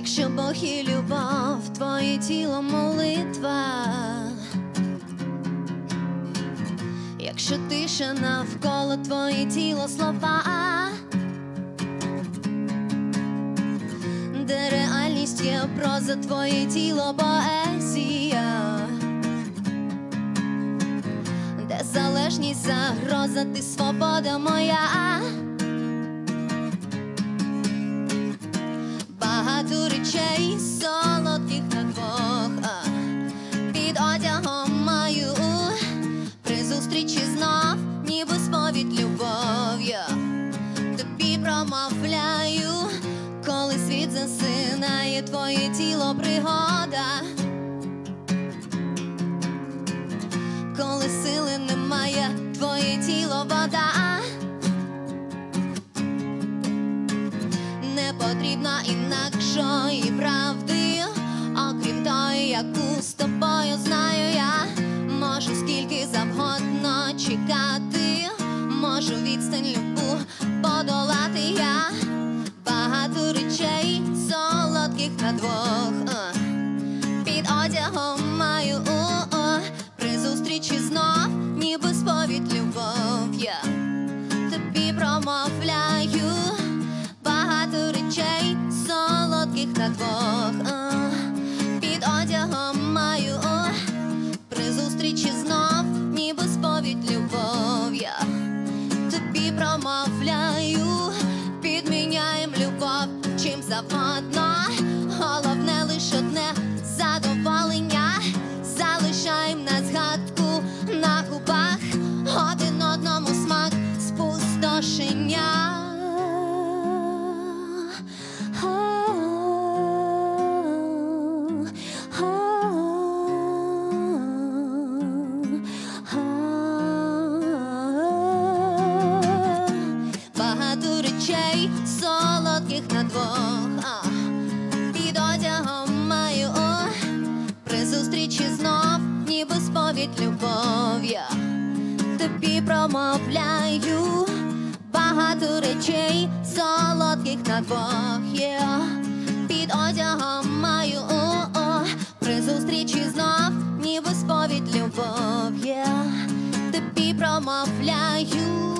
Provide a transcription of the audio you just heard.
Якщо Бог і любов, твоє тіло молитва, якщо тиша навколо, твоє тіло слова, де реальність є проза, твоє тіло поезія, де залежність загроза, ти свобода моя. Багато речей солодких на двох, під одягом маю, при зустрічі знов, ніби сповідь любов'ю, тобі промовляю, коли світ засинає, твоє тіло пригода, коли сили немає, твоє тіло вода. Не потрібно інакшої правди, окрім тої, яку з тобою знаю я. Можу скільки завгодно чекати, можу відстань любу подолати я. Багато речей солодких на двох, під одягом маю, при зустрічі знов, ніби сповідь любов я тобі промовляю. Багато речей солодких на двох, під одягом маю, при зустрічі знов, ніби сповідь любов я тобі промовляю. Підміняєм любов чим завгодно, головне лиш одне задоволення. Залишаєм на згадку на губах, один одному смак спустошення. Багато речей солодких на двох, під одягом маю, при зустрічі знов, ніби сповідь любов я тобі промовляю. Багато речей солодких на двох, під одягом маю, при зустрічі знов, ніби сповідь любов я тобі промовляю.